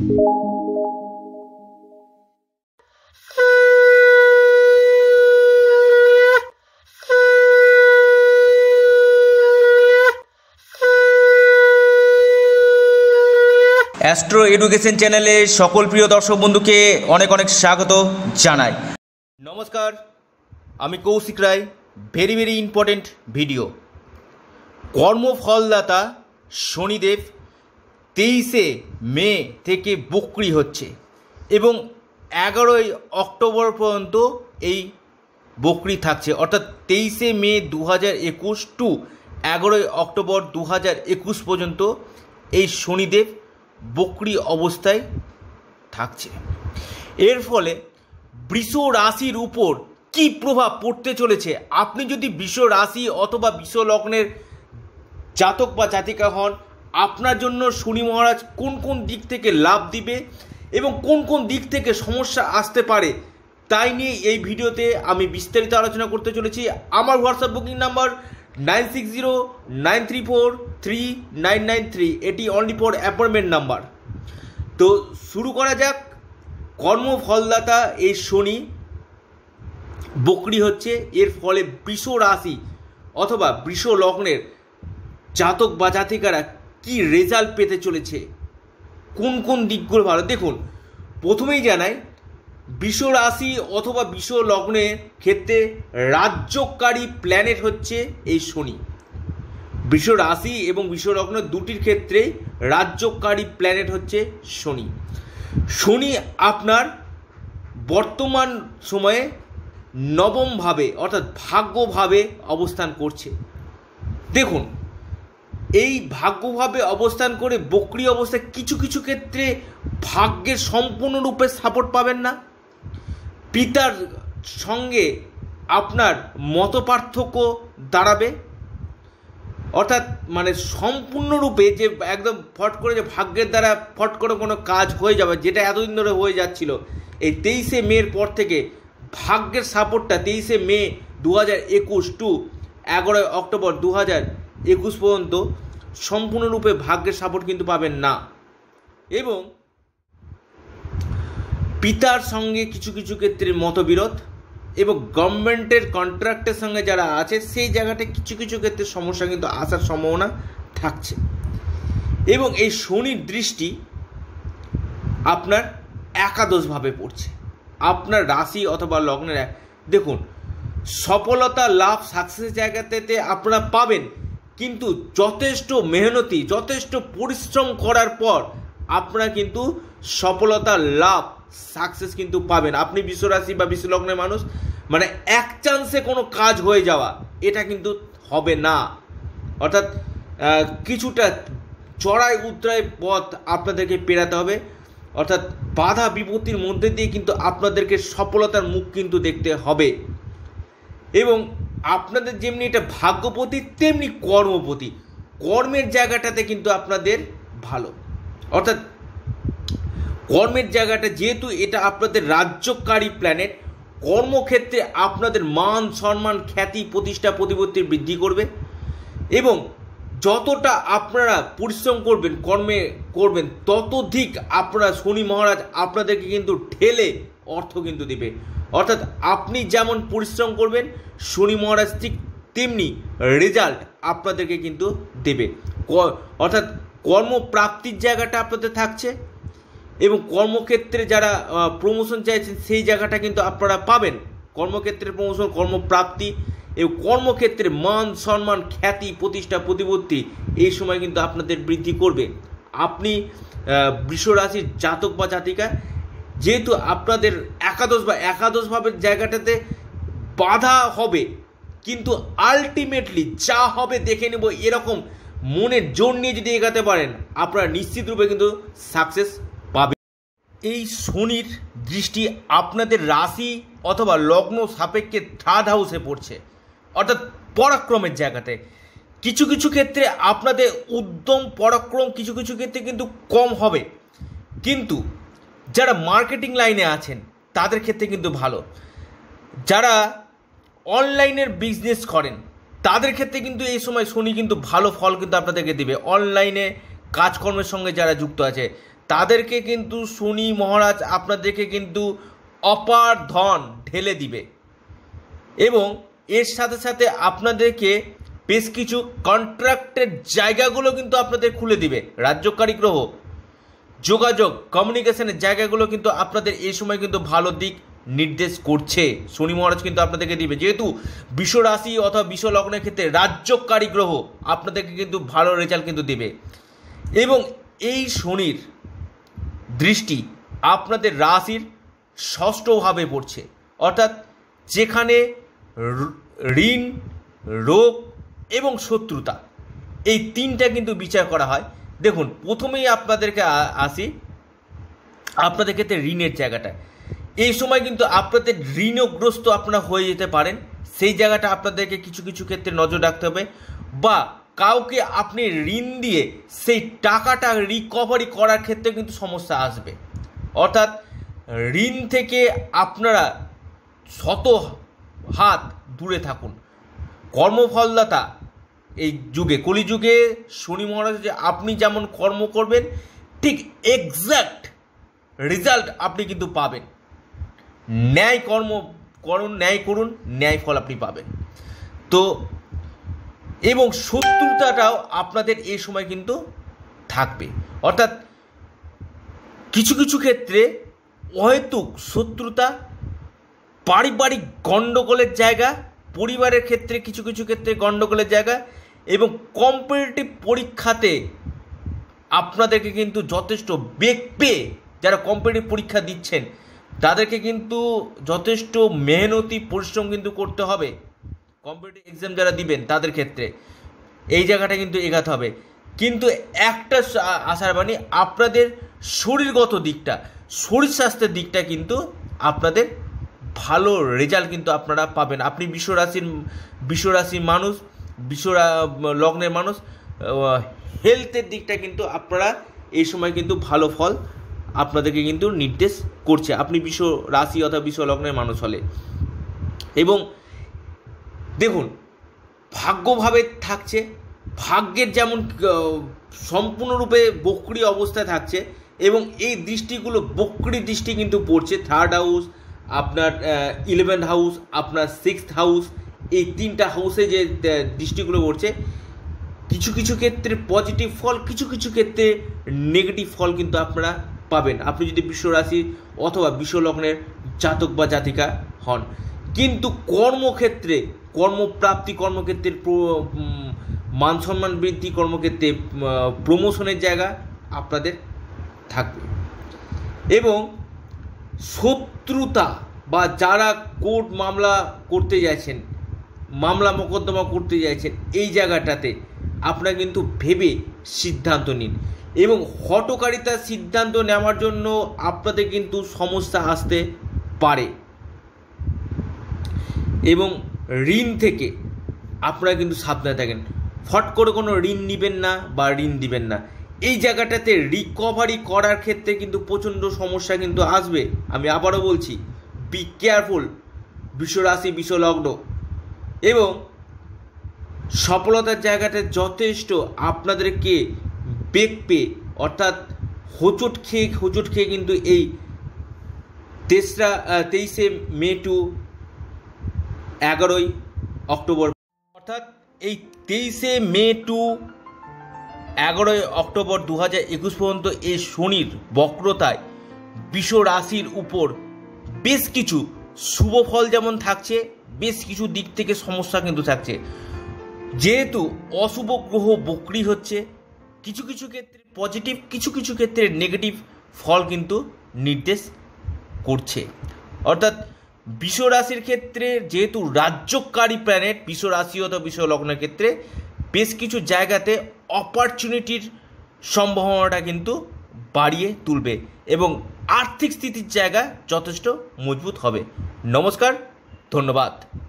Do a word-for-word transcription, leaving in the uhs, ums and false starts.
Astro education চ্যানেলে সকল প্রিয় দর্শক বন্ধুকে অনেক অনেক স্বাগত জানাই। নমস্কার, আমি Kaushik Roy. Very very important video. কর্মফলদাতা শনিদেব তেইশে মে থেকে বক্রি হচ্ছে এবং এগারোই অক্টোবর পর্যন্ত এই বক্রি থাকছে, অর্থাৎ তেইশে মে দু হাজার একুশ টু এগারোই অক্টোবর দু হাজার একুশ পর্যন্ত এই শনিদেব বক্রি অবস্থায় থাকছে। এর ফলে বৃষ রাশির উপর কি প্রভাব পড়তে চলেছে, আপনি যদি বৃষ রাশি অথবা বৃষ লগ্নের জাতক বা জাতিকা হন, আপনার জন্য শনি মহারাজ কোন কোন দিক থেকে লাভ দিবে এবং কোন কোন দিক থেকে সমস্যা আসতে পারে, তাই নিয়ে এই ভিডিওতে আমি বিস্তারিত আলোচনা করতে চলেছি। আমার WhatsApp booking number nine six zero nine three four three nine nine three, এটি অনলি ফর অ্যাপয়েন্টমেন্ট নাম্বার। তো শুরু করা যাক। কর্মফলদাতা এই শনি বক্রি হচ্ছে, এর ফলে বৃষ রাশি অথবা বৃষ লগ্নের জাতক বা জাতিকারা কি রেজাল্ট পেতে চলেছে, কোন কোন দিকগুলো ভালো। দেখুন, প্রথমেই জানাই, বৃষ রাশি অথবা বৃষ লগ্নের ক্ষেত্রে রাজ্যকারী প্ল্যানেট হচ্ছে এই শনি। বৃষ রাশি এবং বৃষ লগ্ন দুটির ক্ষেত্রে রাজ্যকারী প্ল্যানেট হচ্ছে শনি। শনি আপনার বর্তমান সময়ে নবমভাবে অর্থাৎ ভাগ্যভাবে অবস্থান করছে। দেখুন, এই ভাগ্যভাবে অবস্থান করে বক্রি অবস্থায় কিছু কিছু ক্ষেত্রে ভাগ্যের সম্পূর্ণরূপে সাপোর্ট পাবেন না। পিতার সঙ্গে আপনার মতপার্থক্য দাঁড়াবে, অর্থাৎ মানে সম্পূর্ণরূপে যে একদম ফট করে যে ভাগ্যের দ্বারা ফট করে কোনো কাজ হয়ে যাবে, যেটা এতদিন ধরে হয়ে যাচ্ছিল, এই তেইশে মের পর থেকে ভাগ্যের সাপোর্টটা তেইশে মে দু হাজার একুশ টু এগারোই অক্টোবর দু হাজার একুশ পর্যন্ত সম্পূর্ণরূপে ভাগ্যের সাপোর্ট কিন্তু পাবেন না। এবং পিতার সঙ্গে কিছু কিছু ক্ষেত্রে মতবিরোধ এবং গভর্নমেন্টের কন্ট্রাক্টের সঙ্গে যারা আছে সেই জায়গাটা কিছু কিছু ক্ষেত্রে সমস্যা কিন্তু আসার সম্ভাবনা থাকছে। এবং এই শনির দৃষ্টি আপনার একাদশভাবে পড়ছে, আপনার রাশি অথবা লগ্নের। দেখুন, সফলতা লাভ সাকসেস জায়গাতে আপনারা পাবেন, কিন্তু যথেষ্ট মেহনতি যথেষ্ট পরিশ্রম করার পর আপনারা কিন্তু সফলতা লাভ সাকসেস কিন্তু পাবেন। আপনি বিশ্বরাশি বা বিশ্বলগ্নের মানুষ, মানে এক চান্সে কোনো কাজ হয়ে যাওয়া এটা কিন্তু হবে না, অর্থাৎ কিছুটা চড়াই উতরাই পথ আপনাদেরকে পেরাতে হবে, অর্থাৎ বাধা বিপত্তির মধ্যে দিয়ে কিন্তু আপনাদেরকে সফলতার মুখ কিন্তু দেখতে হবে। এবং আপনাদের যেমনি এটা ভাগ্যপতি তেমনি কর্মপতি, কর্মের জায়গাটাতে কিন্তু আপনাদের ভালো, অর্থাৎ কর্মের জায়গাটা যেহেতু এটা আপনাদের রাজ্যকারী প্ল্যানেট, কর্মক্ষেত্রে আপনাদের মান সম্মান খ্যাতি প্রতিষ্ঠা প্রতিপত্তি বৃদ্ধি করবে। এবং যতটা আপনারা পরিশ্রম করবেন কর্মে করবেন ততোধিক আপনারা শনি মহারাজ আপনাদেরকে কিন্তু ঠেলে অর্থ কিন্তু দেবে, অর্থাৎ আপনি যেমন পরিশ্রম করবেন শনি মহারাজ ঠিক তেমনি রেজাল্ট আপনাদেরকে কিন্তু দেবে, অর্থাৎ কর্মপ্রাপ্তির জায়গাটা আপনাদের থাকছে। এবং কর্মক্ষেত্রে যারা প্রমোশন চাইছেন সেই জায়গাটা কিন্তু আপনারা পাবেন, কর্মক্ষেত্রে প্রমোশন কর্মপ্রাপ্তি এবং কর্মক্ষেত্রে মান সম্মান খ্যাতি প্রতিষ্ঠা প্রতিপত্তি এই সময় কিন্তু আপনাদের বৃদ্ধি করবে। আপনি বৃষ রাশির জাতক বা জাতিকা, যেহেতু আপনাদের একাদশ বা একাদশ ভাবের জায়গাটাতে বাধা হবে, কিন্তু আলটিমেটলি যা হবে দেখে নেব এরকম মনের জোর নিয়ে যদি এগাতে পারেন আপনারা নিশ্চিত রূপে কিন্তু সাকসেস পাবেন। এই শনির দৃষ্টি আপনাদের রাশি অথবা লগ্ন সাপেক্ষে থার্ড হাউসে পড়ছে, অর্থাৎ পরাক্রমের জায়গাতে। কিছু কিছু ক্ষেত্রে আপনাদের উদ্যম পরাক্রম কিছু কিছু ক্ষেত্রে কিন্তু কম হবে, কিন্তু যারা মার্কেটিং লাইনে আছেন তাদের ক্ষেত্রে কিন্তু ভালো। যারা অনলাইনের বিজনেস করেন তাদের ক্ষেত্রে কিন্তু এই সময় শনি কিন্তু ভালো ফল কিন্তু আপনাদেরকে দেবে। অনলাইনে কাজকর্মের সঙ্গে যারা যুক্ত আছে তাদেরকে কিন্তু শনি মহারাজ আপনাদেরকে কিন্তু অপার ধন ঢেলে দিবে এবং এর সাথে সাথে আপনাদেরকে বেশ কিছু কন্ট্রাক্টের জায়গাগুলো কিন্তু আপনাদের খুলে দিবে। রাজ্যকারী গ্রহ যোগাযোগ কমিউনিকেশনের জায়গাগুলো কিন্তু আপনাদের এই সময় কিন্তু ভালো দিক নির্দেশ করছে। শনি মহারাজ কিন্তু আপনাদেরকে দিবে, যেহেতু বিষ রাশি অথবা বিষ লগ্নের ক্ষেত্রে রাজ্যকারী গ্রহ আপনাদেরকে কিন্তু ভালো রেজাল্ট কিন্তু দেবে। এবং এই শনির দৃষ্টি আপনাদের রাশির ষষ্ঠভাবে পড়ছে, অর্থাৎ যেখানে ঋণ, রোগ এবং শত্রুতা এই তিনটা কিন্তু বিচার করা হয়। দেখুন, প্রথমেই আপনাদেরকে আসি আপনাদের ক্ষেত্রে ঋণের জায়গাটা। এই সময় কিন্তু আপনাদের ঋণগ্রস্ত আপনারা হয়ে যেতে পারেন, সেই জায়গাটা আপনাদেরকে কিছু কিছু ক্ষেত্রে নজর রাখতে হবে, বা কাউকে আপনি ঋণ দিয়ে সেই টাকাটা রিকভারি করার ক্ষেত্রে কিন্তু সমস্যা আসবে। অর্থাৎ ঋণ থেকে আপনারা শত হাত দূরে থাকুন। কর্মফলদাতা এই যুগে, কলিযুগে শনি মহারাজ যে আপনি যেমন কর্ম করবেন ঠিক এক্স্যাক্ট রেজাল্ট আপনি কিন্তু পাবেন। ন্যায় কর্ম করুন, ন্যায় করুন, ন্যায় ফল আপনি পাবেন। তো এবং শত্রুতাটাও আপনাদের এই সময় কিন্তু থাকবে, অর্থাৎ কিছু কিছু ক্ষেত্রে অহেতুক শত্রুতা, পারিবারিক গণ্ডগোলের জায়গা, পরিবারের ক্ষেত্রে কিছু কিছু ক্ষেত্রে গণ্ডগোলের জায়গা, এবং কম্পিটিটিভ পরীক্ষাতে আপনাদেরকে কিন্তু যথেষ্ট বেগ পেয়ে যারা কম্পিটিটিভ পরীক্ষা দিচ্ছেন তাদেরকে কিন্তু যথেষ্ট মেহনতি পরিশ্রম কিন্তু করতে হবে। কম্পিটিটিভ এক্সাম যারা দিবেন তাদের ক্ষেত্রে এই জায়গাটা কিন্তু এগাতে হবে। কিন্তু একটা আশার বাণী, আপনাদের শরীরগত দিকটা, শরীর স্বাস্থ্যের দিকটা কিন্তু আপনাদের ভালো রেজাল্ট কিন্তু আপনারা পাবেন। আপনি বিষ রাশির বিষ রাশির মানুষ, বিষ লগ্নের মানুষ, হেলথের দিকটা কিন্তু আপনারা এই সময় কিন্তু ভালো ফল আপনাদেরকে কিন্তু নির্দেশ করছে, আপনি বিষ রাশি অথবা বিষ লগ্নের মানুষ হলে। এবং দেখুন, ভাগ্যভাবে থাকছে, ভাগ্যের যেমন সম্পূর্ণরূপে বক্রি অবস্থায় থাকছে, এবং এই দৃষ্টিগুলো বক্রি দৃষ্টি কিন্তু পড়ছে। থার্ড হাউস, আপনার ইলেভেন্থ হাউস, আপনার সিক্সথ হাউস, এই তিনটা হাউসে যে দৃষ্টিগুলো পড়ছে, কিছু কিছু ক্ষেত্রে পজিটিভ ফল, কিছু কিছু ক্ষেত্রে নেগেটিভ ফল কিন্তু আপনারা পাবেন, আপনি যদি বিষ রাশি অথবা বিষ লগ্নের জাতক বা জাতিকা হন। কিন্তু কর্মক্ষেত্রে, কর্মপ্রাপ্তি, কর্মক্ষেত্রের মান সম্মান বৃদ্ধি, কর্মক্ষেত্রে প্রমোশনের জায়গা আপনাদের থাকবে। এবং শত্রুতা বা যারা কোর্ট মামলা করতে যাচ্ছেন, মামলা মোকদ্দমা করতে যাচ্ছেন, এই জায়গাটাতে আপনারা কিন্তু ভেবে সিদ্ধান্ত নিন। এবং হঠকারিতার সিদ্ধান্ত নেওয়ার জন্য আপনাদের কিন্তু সমস্যা আসতে পারে। এবং ঋণ থেকে আপনারা কিন্তু সাবধানে থাকেন, ফট করে কোনো ঋণ নেবেন না বা ঋণ দিবেন না। এই জায়গাটাতে রিকভারি করার ক্ষেত্রে কিন্তু প্রচণ্ড সমস্যা কিন্তু আসবে। আমি আবারও বলছি, বি কেয়ারফুল বিষ রাশি বিষ লগ্ন। এবং সফলতার জায়গাতে যথেষ্ট আপনাদেরকে বেগ পেয়ে, অর্থাৎ হোঁচট খেয়ে হোঁচট খেয়ে কিন্তু এই তেসরা তেইশে মে টু এগারোই অক্টোবর, অর্থাৎ এই তেইশে মে টু এগারোই অক্টোবর দু হাজার একুশ পর্যন্ত এই শনির বক্রতায় বিষ রাশির উপর বেশ কিছু শুভ ফল যেমন থাকছে, বেশ কিছু দিক থেকে সমস্যা কিন্তু থাকছে। যেহেতু অশুভ গ্রহ বক্রি হচ্ছে, কিছু কিছু ক্ষেত্রে পজিটিভ, কিছু কিছু ক্ষেত্রে নেগেটিভ ফল কিন্তু নির্দেশ করছে। অর্থাৎ বিষ রাশির ক্ষেত্রে যেহেতু রাজ্যকারী প্ল্যানেট বিষ রাশি অথবা বিষ লগ্নের ক্ষেত্রে বেশ কিছু জায়গাতে অপরচুনিটির সম্ভাবনাটা কিন্তু বাড়িয়ে তুলবে এবং আর্থিক স্থিতির জায়গা যথেষ্ট মজবুত হবে। নমস্কার, ধন্যবাদ।